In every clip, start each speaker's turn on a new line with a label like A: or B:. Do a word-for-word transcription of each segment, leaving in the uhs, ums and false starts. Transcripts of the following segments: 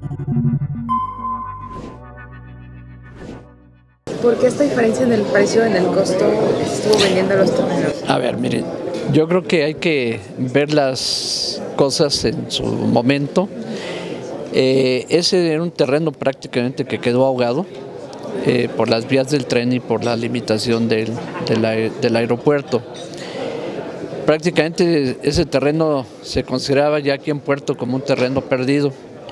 A: ¿Por qué esta diferencia en el precio, en el costo que se estuvo vendiendo los terrenos?
B: A ver, miren, yo creo que hay que ver las cosas en su momento. Eh, ese era un terreno prácticamente que quedó ahogado eh, por las vías del tren y por la limitación del, del, del aeropuerto. Prácticamente ese terreno se consideraba ya aquí en Puerto como un terreno perdido.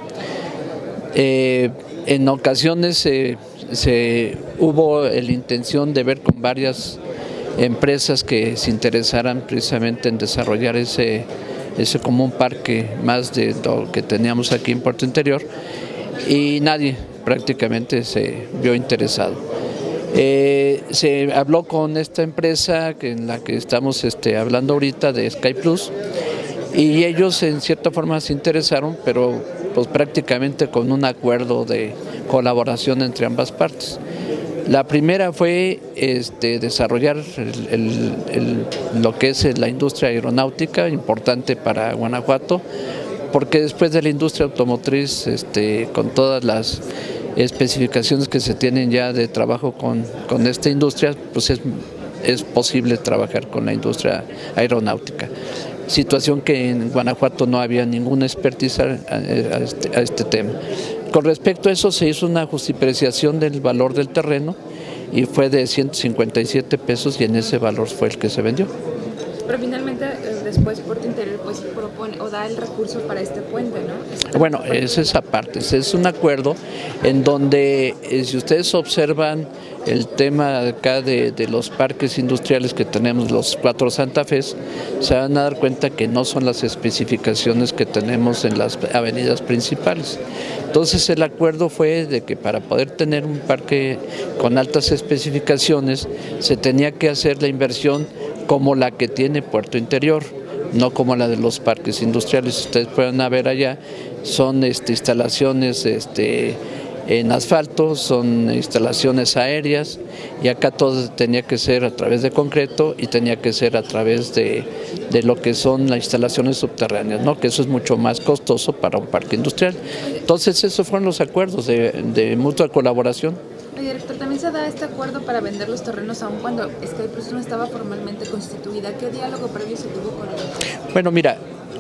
B: Eh, en ocasiones eh, se, hubo la intención de ver con varias empresas que se interesaran precisamente en desarrollar ese, ese como un parque más de lo que teníamos aquí en Puerto Interior, y nadie prácticamente se vio interesado. Eh, se habló con esta empresa que en la que estamos este, hablando ahorita, de SkyPlus, y ellos en cierta forma se interesaron, pero pues prácticamente con un acuerdo de colaboración entre ambas partes. La primera fue este, desarrollar el, el, el, lo que es la industria aeronáutica, importante para Guanajuato, porque después de la industria automotriz, este, con todas las especificaciones que se tienen ya de trabajo con, con esta industria, pues es, es posible trabajar con la industria aeronáutica. Situación que en Guanajuato no había ninguna expertise a, a, este, a este tema. Con respecto a eso se hizo una justipreciación del valor del terreno y fue de ciento cincuenta y siete pesos, y en ese valor fue el que se vendió.
A: Pero finalmente después Puerto Interior pues propone o da el recurso para este puente, ¿no?
B: Bueno, es esa parte, es un acuerdo en donde eh, si ustedes observan el tema acá de, de los parques industriales que tenemos, los cuatro Santa Fes, se van a dar cuenta que no son las especificaciones que tenemos en las avenidas principales. Entonces el acuerdo fue de que para poder tener un parque con altas especificaciones se tenía que hacer la inversión como la que tiene Puerto Interior, no como la de los parques industriales. Ustedes pueden ver allá, son este, instalaciones este, en asfalto, son instalaciones aéreas, y acá todo tenía que ser a través de concreto y tenía que ser a través de, de lo que son las instalaciones subterráneas, ¿no? Que eso es mucho más costoso para un parque industrial. Entonces esos fueron los acuerdos de, de mutua colaboración.
A: Oye, director, también se da este acuerdo para vender los terrenos aún cuando SkyPlus no estaba formalmente constituida. ¿Qué diálogo previo se tuvo con ellos?
B: Bueno, mira,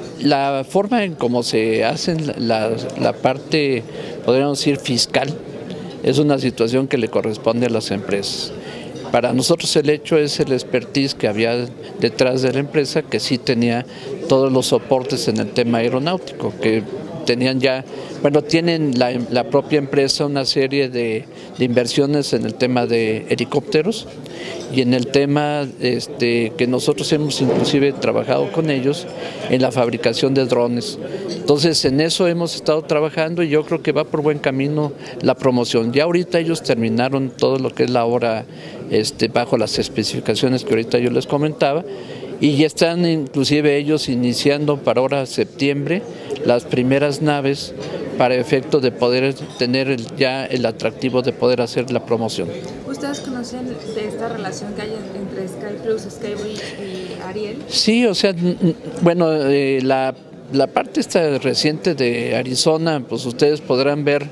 B: la forma en cómo se hacen la, la parte, podríamos decir, fiscal, es una situación que le corresponde a las empresas. Para nosotros el hecho es el expertise que había detrás de la empresa, que sí tenía todos los soportes en el tema aeronáutico, que tenían ya, bueno, tienen la, la propia empresa una serie de, de inversiones en el tema de helicópteros y en el tema este, que nosotros hemos inclusive trabajado con ellos en la fabricación de drones. Entonces en eso hemos estado trabajando y yo creo que va por buen camino la promoción. Ya ahorita ellos terminaron todo lo que es la obra este, bajo las especificaciones que ahorita yo les comentaba, y ya están inclusive ellos iniciando para ahora septiembre las primeras naves para efecto de poder tener el, ya el atractivo de poder hacer la promoción.
A: ¿Ustedes conocen de esta relación que hay entre SkyPlus, Skybridge y Ariel?
B: Sí, o sea, bueno, eh, la, la parte esta reciente de Arizona, pues ustedes podrán ver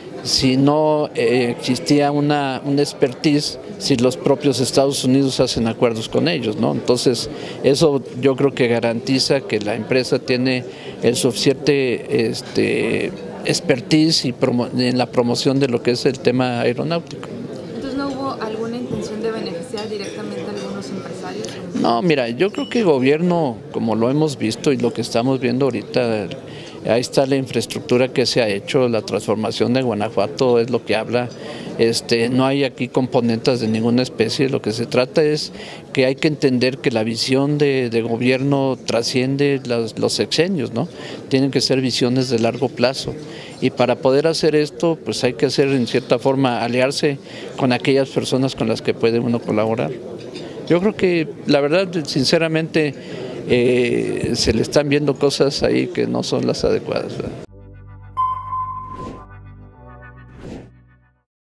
B: si no eh, existía una, una expertise, si los propios Estados Unidos hacen acuerdos con ellos, ¿no? Entonces, eso yo creo que garantiza que la empresa tiene el suficiente este, expertise y promo, en la promoción de lo que es el tema aeronáutico.
A: Entonces, ¿no hubo alguna intención de beneficiar directamente a algunos empresarios?
B: No, mira, yo creo que el gobierno, como lo hemos visto y lo que estamos viendo ahorita, ahí está la infraestructura que se ha hecho, la transformación de Guanajuato es lo que habla. Este, no hay aquí componentes de ninguna especie, lo que se trata es que hay que entender que la visión de, de gobierno trasciende los, los sexenios, ¿no? Tienen que ser visiones de largo plazo, y para poder hacer esto pues hay que hacer en cierta forma aliarse con aquellas personas con las que puede uno colaborar. Yo creo que la verdad, sinceramente, eh, se le están viendo cosas ahí que no son las adecuadas, ¿verdad?